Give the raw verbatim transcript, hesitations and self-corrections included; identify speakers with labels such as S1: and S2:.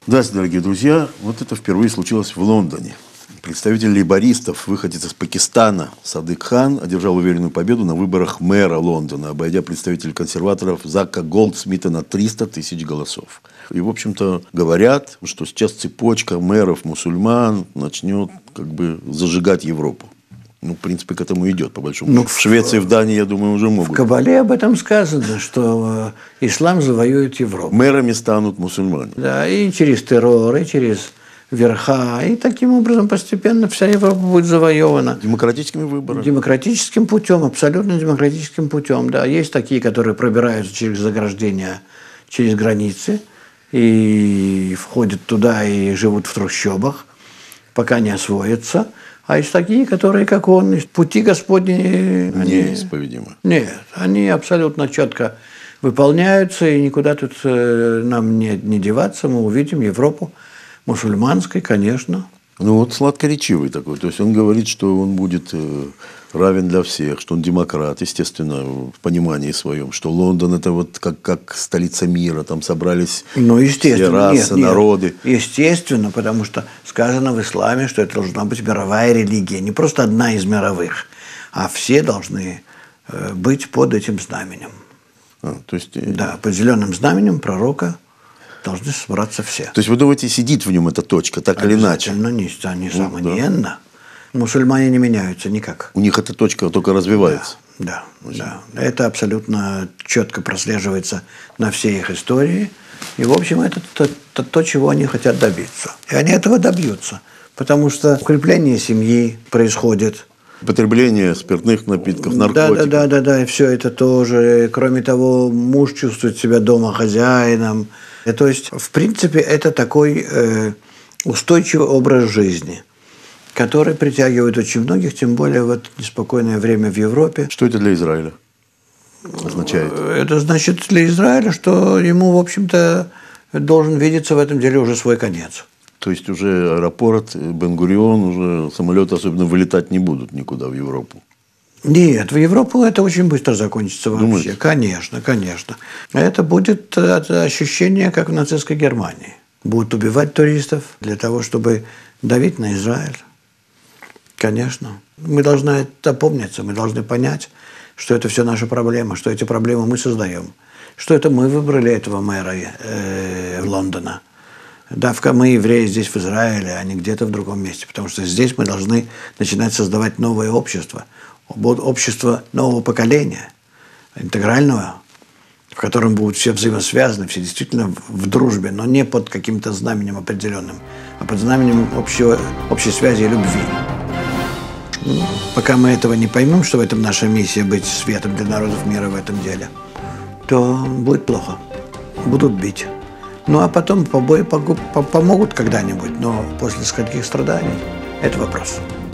S1: Здравствуйте, дорогие друзья. Вот это впервые случилось в Лондоне. Представитель лейбористов, выходец из Пакистана Садык Хан, одержал уверенную победу на выборах мэра Лондона, обойдя представителей консерваторов Зака Голдсмита на триста тысяч голосов. И, в общем-то, говорят, что сейчас цепочка мэров-мусульман начнет как бы зажигать Европу. Ну, в принципе, к этому идет, по большому счету. Ну, в Швеции, в Дании, я думаю, уже могут.
S2: В Кабале об этом сказано, что ислам завоюет Европу.
S1: Мэрами станут мусульмане.
S2: Да, и через террор, и через верха. И таким образом постепенно вся Европа будет завоевана.
S1: Демократическими выборами.
S2: Демократическим путем, абсолютно демократическим путем. Да, есть такие, которые пробираются через заграждения, через границы, и входят туда и живут в трущобах, пока не освоятся. А есть такие, которые, как он, пути Господни...
S1: Неисповедимы.
S2: Нет, они абсолютно четко выполняются, и никуда тут э, нам не, не деваться. Мы увидим Европу мусульманской, конечно.
S1: Ну вот сладкоречивый такой. То есть он говорит, что он будет э, равен для всех, что он демократ, естественно, в понимании своем, что Лондон это вот как, как столица мира, там собрались
S2: ну, все
S1: расы,
S2: нет, нет,
S1: народы.
S2: Естественно, потому что сказано в исламе, что это должна быть мировая религия, не просто одна из мировых, а все должны э, быть под этим знаменем.
S1: А, то есть...
S2: Да, под зеленым знаменем пророка должны собраться все.
S1: То есть, вы думаете, сидит в нем эта точка, так или иначе?
S2: Обязательно, несомненно. Да. Мусульмане не меняются никак.
S1: У них эта точка только развивается.
S2: Да, да, да. Это абсолютно четко прослеживается на всей их истории. И, в общем, это то, то, то, чего они хотят добиться. И они этого добьются. Потому что укрепление семьи происходит.
S1: Потребление спиртных напитков, наркотиков.
S2: Да, да, да, да, да, и все это тоже. Кроме того, муж чувствует себя дома хозяином. И, то есть, в принципе, это такой э, устойчивый образ жизни, который притягивает очень многих, тем более в это неспокойное время в Европе.
S1: Что это для Израиля означает?
S2: Это значит для Израиля, что ему, в общем-то, должен видеться в этом деле уже свой конец.
S1: То есть уже аэропорт Бен-Гурион, уже самолеты особенно вылетать не будут никуда в Европу?
S2: Нет, в Европу это очень быстро закончится вообще.
S1: Думаете?
S2: Конечно, конечно. Это будет ощущение, как в нацистской Германии. Будут убивать туристов для того, чтобы давить на Израиль. Конечно. Мы должны это помниться, мы должны понять, что это все наша проблема, что эти проблемы мы создаем, что это мы выбрали этого мэра э, Лондона. Давка мы, евреи, здесь в Израиле, а не где-то в другом месте, потому что здесь мы должны начинать создавать новое общество, общество нового поколения, интегрального, в котором будут все взаимосвязаны, все действительно в дружбе, но не под каким-то знаменем определенным, а под знаменем общего, общей связи и любви. Ну, пока мы этого не поймем, что в этом наша миссия быть светом для народов мира в этом деле, то будет плохо. Будут бить. Ну, а потом побои помогут когда-нибудь, но после скольких страданий – это вопрос.